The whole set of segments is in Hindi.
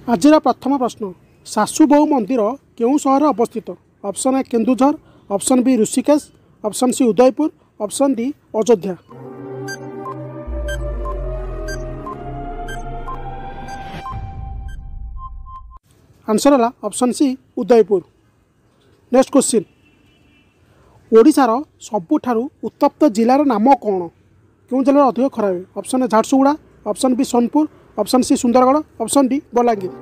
आजिर प्रथम प्रश्न सासुबोहू मंदिर केउं सहर अवस्थित। Option A Kendujhar, option B Rishikesh, option C Udaipur, option D Ayodhya. Answer है option C Udaipur. Next question ओडिशार सबुठारु उत्तप्त जिलार नाम कौन? क्यों जिलार अधिक खरा हुए? Option A Jharsuguda, option B Sonepur, option C Sundargarh, option D Balangir.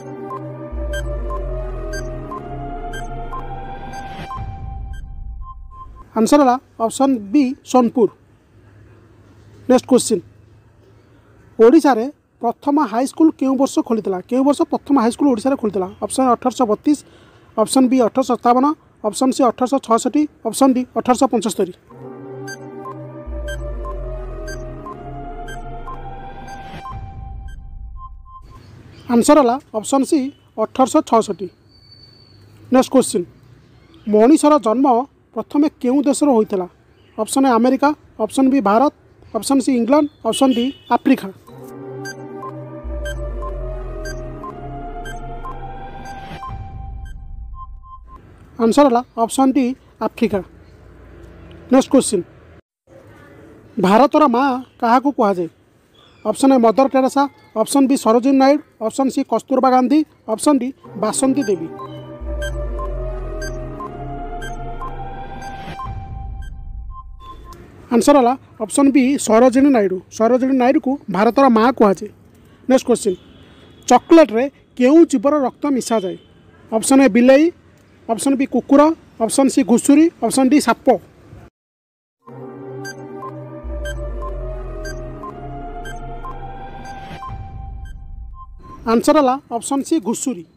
Answer है option B Sonepur. Next question Odisha रे प्रथम हाईस्कल क्यों वर्ष खोली? क्यों वर्ष प्रथम हाईस्कल ओडिशा खोली? Option 1832, option B 1857, option C 1866, option D 1875। Answer है ऑप्शन सी 1866। नेक्स्ट क्वेश्चन मनीषर जन्म प्रथमे केउं देशर होइतला? Option A America, option B Bharat, option C England, option D Africa. Answer है option D Africa. Next question भारतर माँ क्या कहुए? Option A mother Teresa, option B Sarojini Naidu, option C Kasturba Gandhi, option D Basanti Devi. Answer है ऑप्शन बी सरोजिनी नायडू। सरोजिनी नायडू को भारतर माँ कहुए। नेक्स्ट क्वेश्चन चॉकलेट रे केउं जीवर रक्त मिसा जाए? ऑप्शन ए बिलेई, ऑप्शन बी कुकुर, ऑप्शन सी घुषुरी, ऑप्शन डी साप। आंसर है ऑप्शन सी घुषुरी।